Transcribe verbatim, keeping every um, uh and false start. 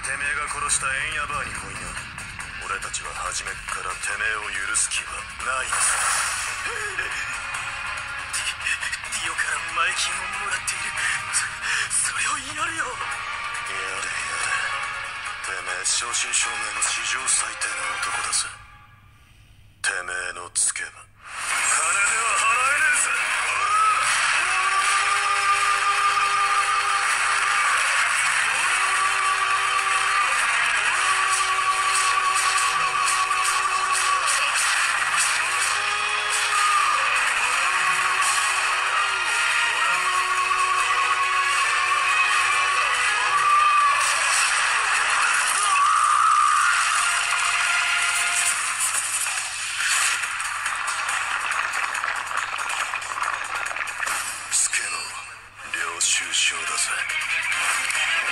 てめえが殺したエンヤバーに来いな。俺たちは初めっからてめえを許す気はないです。 ディオから前金をもらっている。そそれをやるよ。 やれやれ、てめえ正真正銘の史上最低な男だぜ。てめえのつけば金では払えねえぜ。スケの領収書だぜ。